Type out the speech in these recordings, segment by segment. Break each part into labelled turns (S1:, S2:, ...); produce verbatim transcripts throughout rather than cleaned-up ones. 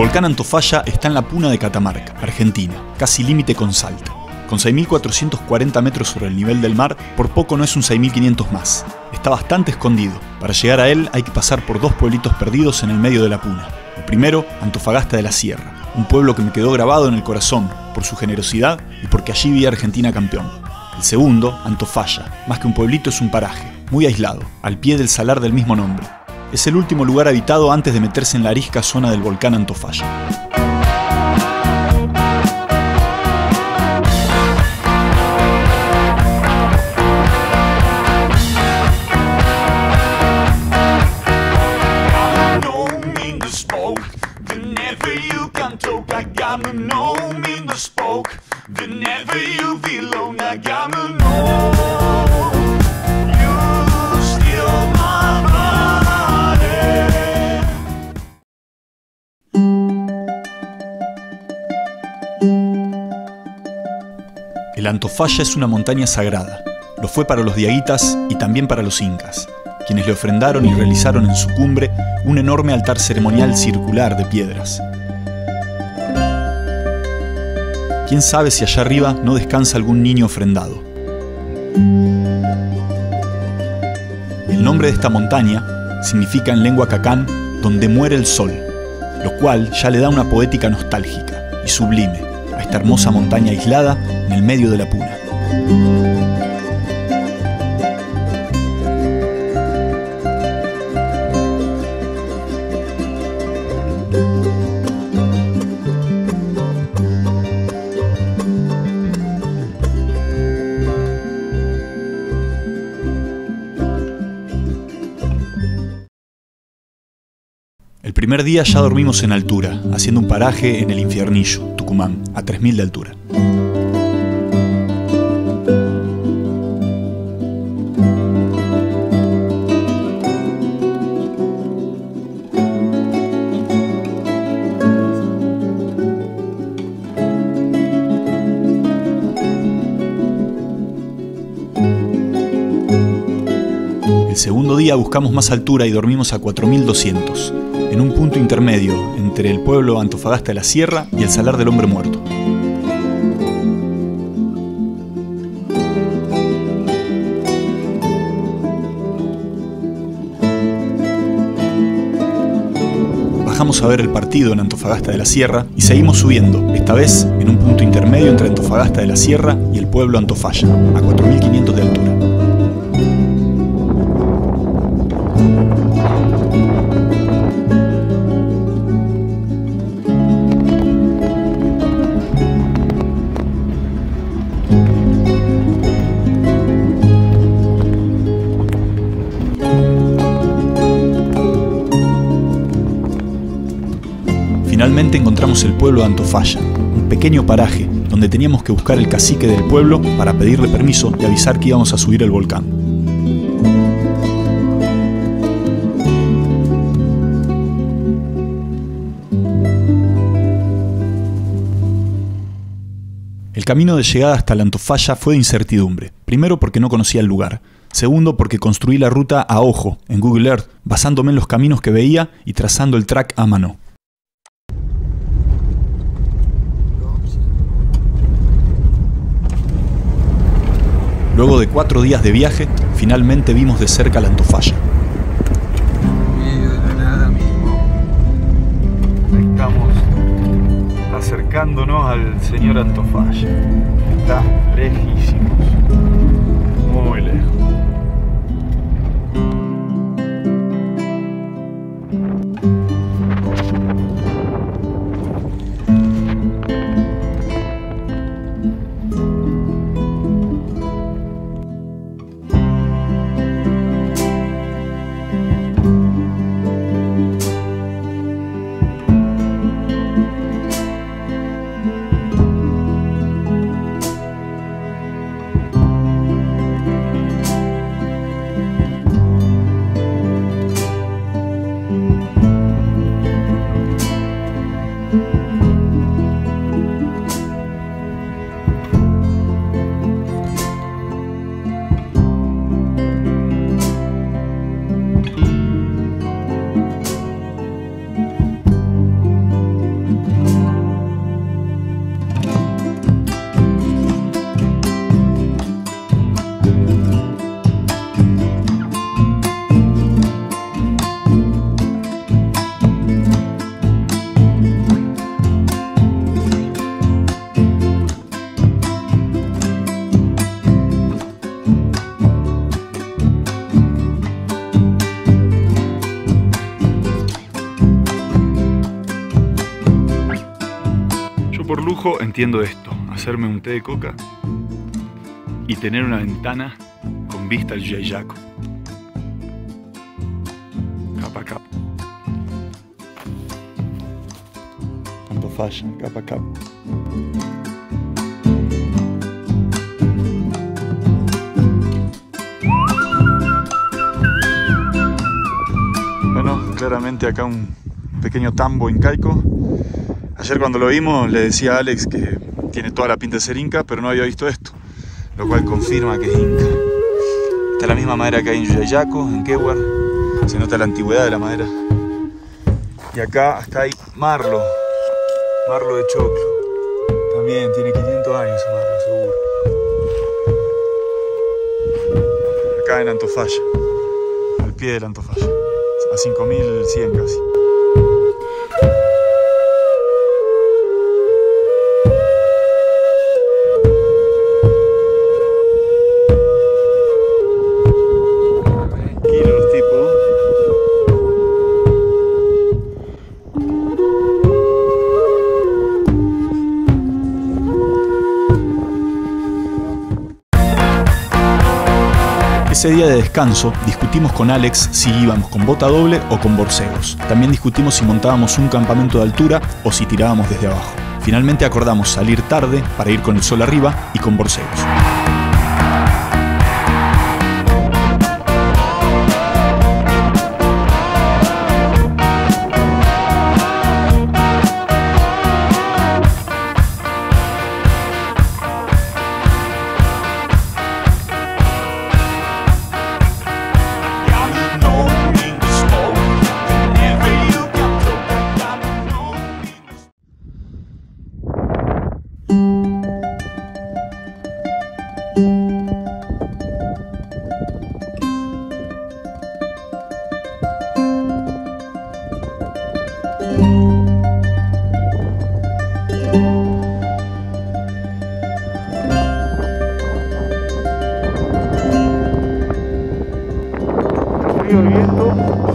S1: volcán Antofalla está en la puna de Catamarca, Argentina, casi límite con Salta. Con seis mil cuatrocientos cuarenta metros sobre el nivel del mar, por poco no es un seis mil quinientos más. Está bastante escondido. Para llegar a él hay que pasar por dos pueblitos perdidos en el medio de la puna. El primero, Antofagasta de la Sierra, un pueblo que me quedó grabado en el corazón por su generosidad y porque allí vi a Argentina campeón. El segundo, Antofalla, más que un pueblito es un paraje, muy aislado, al pie del salar del mismo nombre. Es el último lugar habitado antes de meterse en la arisca zona del volcán Antofalla. El Antofalla es una montaña sagrada. Lo fue para los diaguitas y también para los incas, quienes le ofrendaron y realizaron en su cumbre un enorme altar ceremonial circular de piedras. ¿Quién sabe si allá arriba no descansa algún niño ofrendado? El nombre de esta montaña significa en lengua cacán donde muere el sol, lo cual ya le da una poética nostálgica y sublime a esta hermosa montaña aislada en el medio de la puna. El primer día ya dormimos en altura, haciendo un paraje en el Infiernillo, Tucumán, a tres mil de altura. El segundo día buscamos más altura y dormimos a cuatro mil doscientos, en un punto intermedio entre el pueblo Antofagasta de la Sierra y el Salar del Hombre Muerto. Bajamos a ver el partido en Antofagasta de la Sierra y seguimos subiendo, esta vez en un punto intermedio entre Antofagasta de la Sierra y el pueblo Antofalla, a cuatro mil quinientos de altura. Finalmente encontramos el pueblo de Antofalla, un pequeño paraje donde teníamos que buscar el cacique del pueblo para pedirle permiso y avisar que íbamos a subir el volcán. El camino de llegada hasta la Antofalla fue de incertidumbre, primero porque no conocía el lugar, segundo porque construí la ruta a ojo en Google Earth, basándome en los caminos que veía y trazando el track a mano. Luego de cuatro días de viaje, finalmente vimos de cerca la Antofalla. Estamos acercándonos al señor Antofalla. Está lejísimos, muy lejos. lujo entiendo esto: hacerme un té de coca y tener una ventana con vista al Yuyayaco. Capa a capa. Antofalla, capa a capa. Bueno, claramente acá un pequeño tambo incaico. Ayer cuando lo vimos le decía a Alex que tiene toda la pinta de ser inca, pero no había visto esto, lo cual confirma que es inca. Esta es la misma madera que hay en Yuyayaco, en Quewar. Se nota la antigüedad de la madera. Y acá hasta hay marlo, marlo de choclo. También tiene quinientos años ese marlo, seguro. Acá en Antofalla, al pie del Antofalla, a cinco mil cien casi. Ese día de descanso discutimos con Alex si íbamos con bota doble o con borcegos. También discutimos si montábamos un campamento de altura o si tirábamos desde abajo. Finalmente acordamos salir tarde para ir con el sol arriba y con borcegos. El viento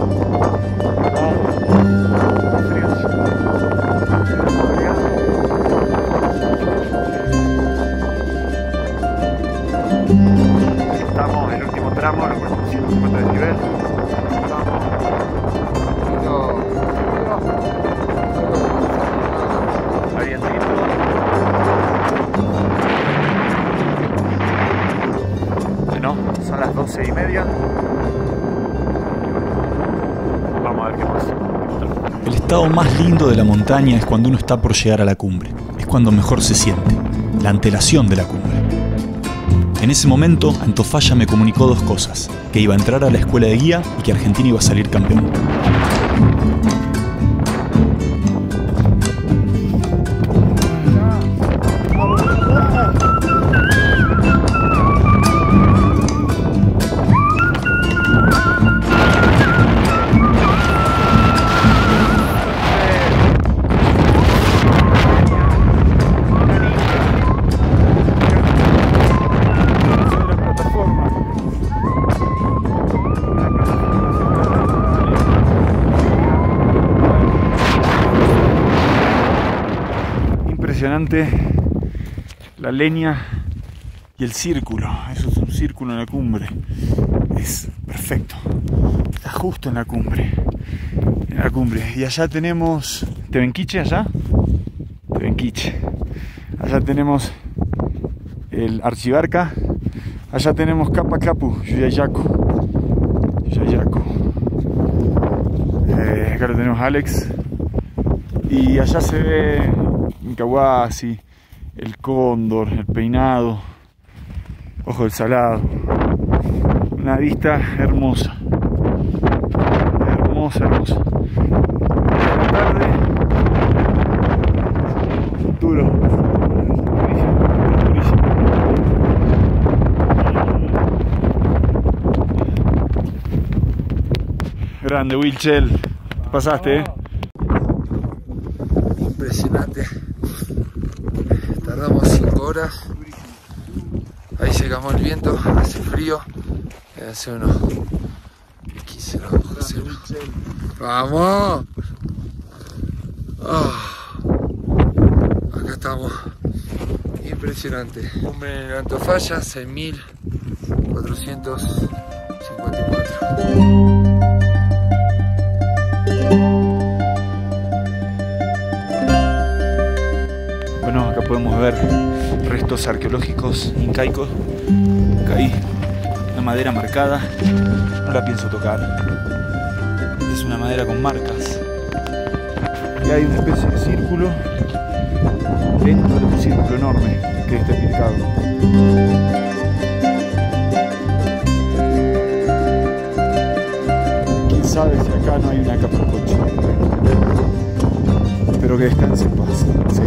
S1: estamos en el último tramo, lo cual ciento cincuenta decibel. Está vientito. Bueno, son las doce y media. El estado más lindo de la montaña es cuando uno está por llegar a la cumbre. Es cuando mejor se siente, la antelación de la cumbre. En ese momento, Antofalla me comunicó dos cosas: que iba a entrar a la escuela de guía y que Argentina iba a salir campeón. Impresionante la leña y el círculo. Eso es un círculo en la cumbre. Es perfecto. Está justo en la cumbre. En la cumbre. Y allá tenemos Tevenquiche, allá. Tevenquiche. Allá tenemos el Archibarca. Allá tenemos Capacapu, Yuyayaco. Yuyayaco. Eh, acá lo tenemos Alex. Y allá se ve Incahuasi, el Cóndor, el Peinado, Ojo del Salado. Una vista hermosa, hermosa, hermosa. La tarde, duro, durísimo, durísimo. Grande, Wilchel, pasaste, eh.
S2: Impresionante. Tardamos cinco horas. Ahí se calmó el viento, hace frío. Hace unos quince grados. ¡Vamos! Oh. Acá estamos. Vamos, impresionante. Cumbre en Antofalla, seis mil cuatrocientos cincuenta y cuatro.
S1: Bueno, acá podemos ver restos arqueológicos incaicos. Acá hay una madera marcada, no la pienso tocar. Es una madera con marcas. Y hay una especie de círculo dentro de un círculo enorme que está pintado. Quién sabe si acá no hay una caparcocha. Espero que descanse en paz. Sí.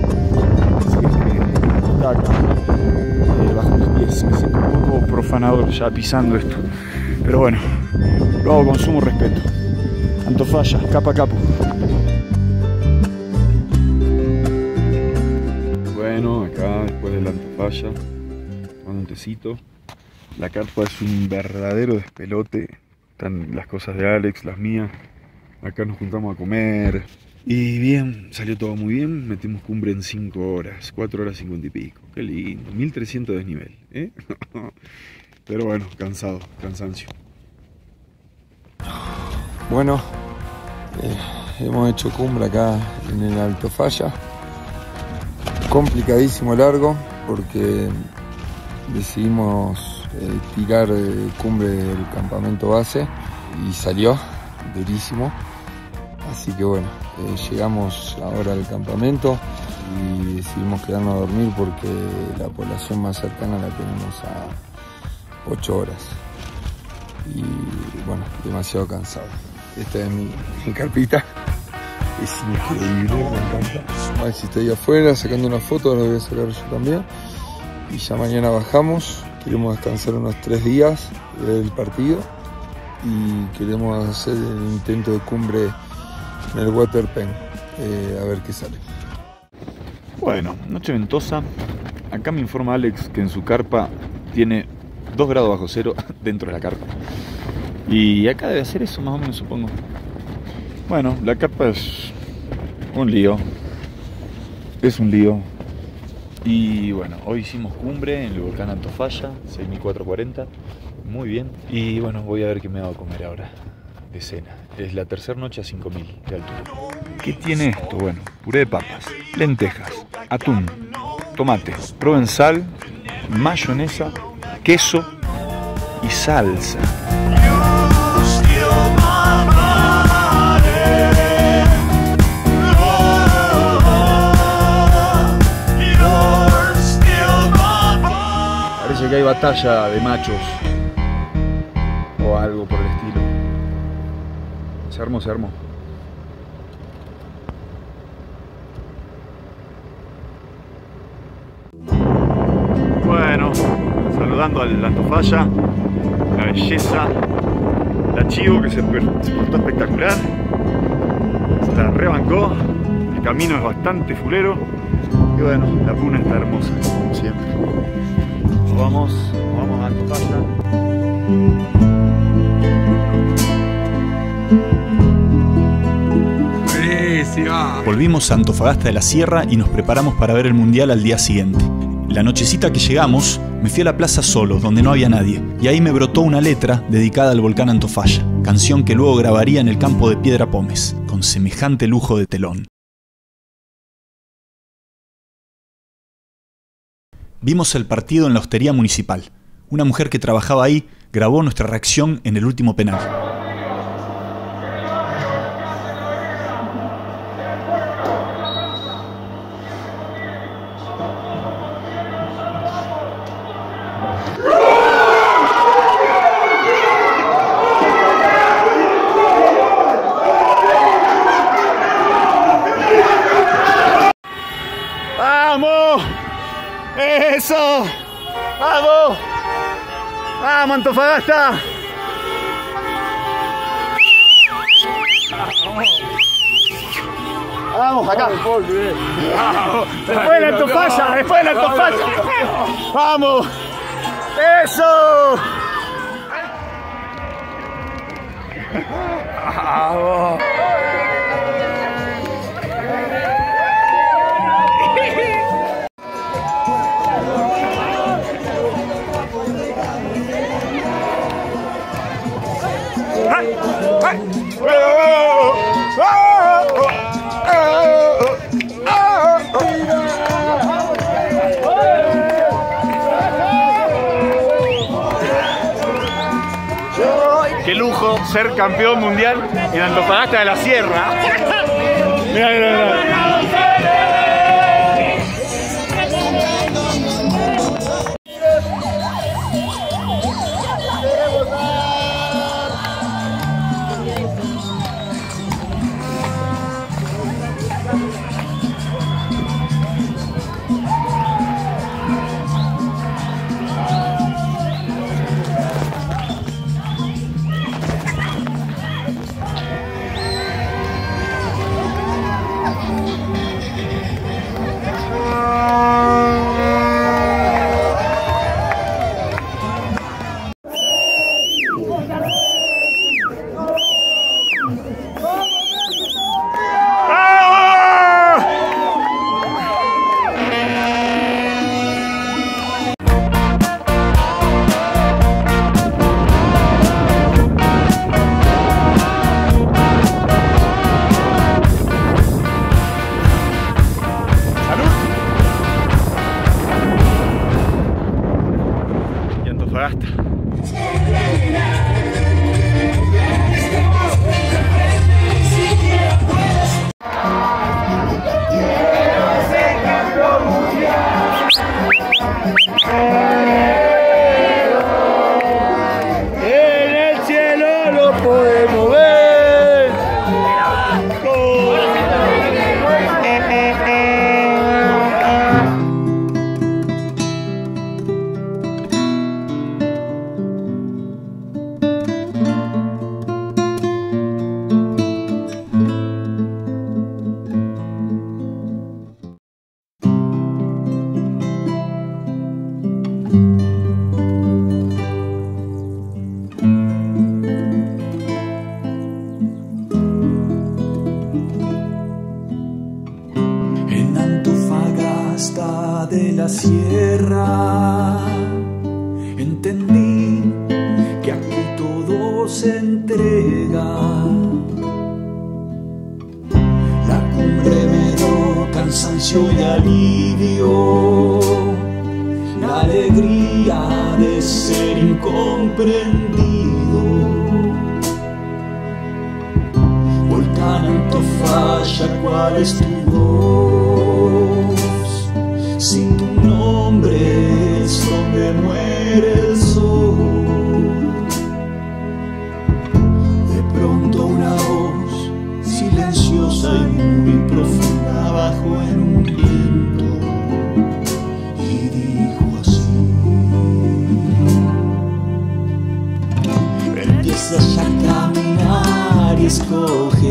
S1: Está acá, eh, bajo mis pies. Me siento un poco profanador ya pisando esto, pero bueno, lo hago con sumo respeto. Antofalla, capa capo. Bueno, acá después de la Antofalla, tomando un tecito. La carpa es un verdadero despelote. Están las cosas de Alex, las mías. Acá nos juntamos a comer. Y bien, salió todo muy bien, metimos cumbre en cinco horas, cuatro horas cincuenta y pico, qué lindo, mil trescientos de desnivel, ¿eh? Pero bueno, cansado, cansancio.
S2: Bueno, eh, hemos hecho cumbre acá en el Antofalla, complicadísimo largo, porque decidimos eh, tirar eh, cumbre del campamento base y salió durísimo. Así que bueno, eh, llegamos ahora al campamento y decidimos quedarnos a dormir porque la población más cercana la tenemos a ocho horas. Y bueno, demasiado cansado. Esta es mi, mi carpita. Es increíble, me encanta. A ver si estoy afuera sacando una foto, la voy a sacar yo también. Y ya mañana bajamos. Queremos descansar unos tres días del partido. Y queremos hacer el intento de cumbre en el Waterpen, eh, a ver qué sale.
S1: Bueno, noche ventosa. Acá me informa Alex que en su carpa tiene dos grados bajo cero dentro de la carpa. Y acá debe hacer eso más o menos, supongo. Bueno, la carpa es un lío. Es un lío. Y bueno, hoy hicimos cumbre en el volcán Antofalla, seis mil cuatrocientos cuarenta. Muy bien. Y bueno, voy a ver qué me hago a comer ahora de cena. Es la tercera noche a cinco mil de altura. ¿Qué tiene esto? Bueno, puré de papas, lentejas, atún, tomate, provenzal, mayonesa, queso y salsa. Parece que hay batalla de machos o algo por el estilo. Se armó, se armó. Bueno, saludando al Antofalla, la belleza, la Chivo que se, se portó espectacular, se la rebancó, el camino es bastante fulero y bueno, la puna está hermosa, como siempre. Nos vamos, nos vamos a Antofalla. Volvimos a Antofagasta de la Sierra y nos preparamos para ver el mundial al día siguiente. La nochecita que llegamos, me fui a la plaza solo, donde no había nadie, y ahí me brotó una letra dedicada al volcán Antofalla, canción que luego grabaría en el campo de Piedra Pómez, con semejante lujo de telón. Vimos el partido en la hostería municipal. Una mujer que trabajaba ahí grabó nuestra reacción en el último penal. ¡Vamos! ¡Eso! ¡Vamos! ¡Vamos, Antofagasta! ¡Vamos, acá! ¡Vamos! ¡Después de la Antofalla! ¡Después de la Antofalla! ¡Vamos! ¡Eso! ¡Vamos! Qué lujo ser campeón mundial en Antofagasta de la Sierra. Mirá, mirá, mirá.
S3: De la sierra entendí que aquí todo se entrega. La cumbre me dio cansancio y alivio, la alegría de ser incomprendido. Volcán Antofalla, ¿cuál es tu voz? Si tu nombre es donde muere el sol. De pronto una voz silenciosa y muy profunda bajó en un viento y dijo así: empieza ya a caminar y escoge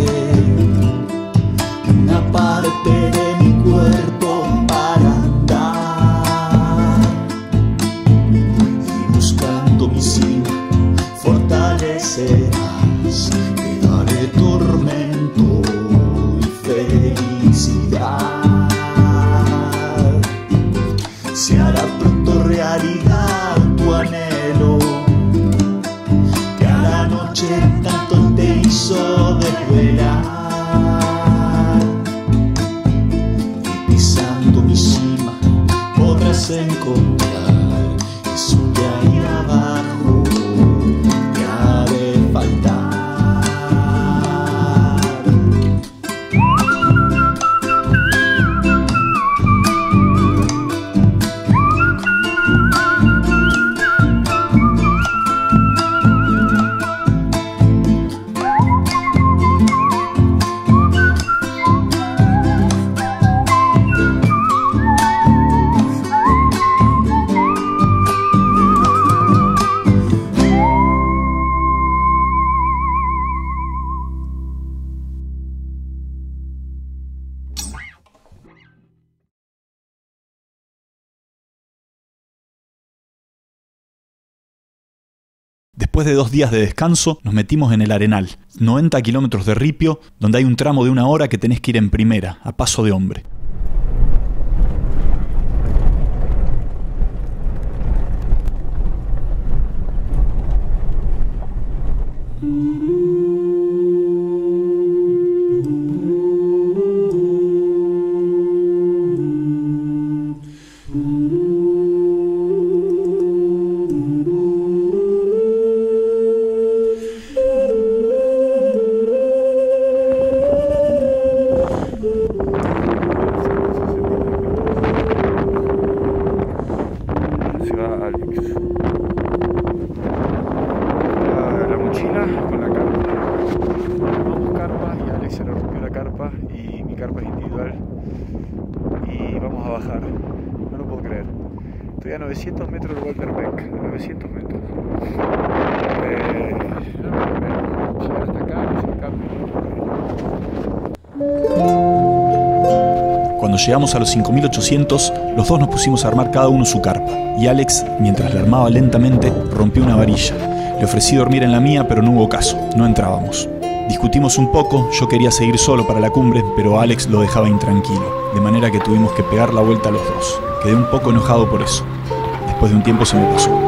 S3: una parte de mi cuerpo para andar, y buscando mi cima fortalecerás, te daré tormento y felicidad. Se hará pronto realidad tu anhelo, que a la noche tanto te hizo desvelar. Mi cima podrás encontrar eso que ahí abajo te ha de faltar.
S1: Después de dos días de descanso, nos metimos en el Arenal, noventa kilómetros de ripio, donde hay un tramo de una hora que tenés que ir en primera, a paso de hombre.
S3: Mm-hmm.
S1: Alex se le rompió la carpa y mi carpa es individual. Y vamos a bajar. No lo puedo creer. Estoy a novecientos metros de Walter Beck. novecientos metros. Eh, no lo puedo creer. Llegar hasta acá, no se escape. Cuando llegamos a los cinco mil ochocientos, los dos nos pusimos a armar cada uno su carpa. Y Alex, mientras la armaba lentamente, rompió una varilla. Le ofrecí dormir en la mía, pero no hubo caso. No entrábamos. Discutimos un poco, yo quería seguir solo para la cumbre, pero Alex lo dejaba intranquilo, de manera que tuvimos que pegar la vuelta a los dos. Quedé un poco enojado por eso. Después de un tiempo se me pasó.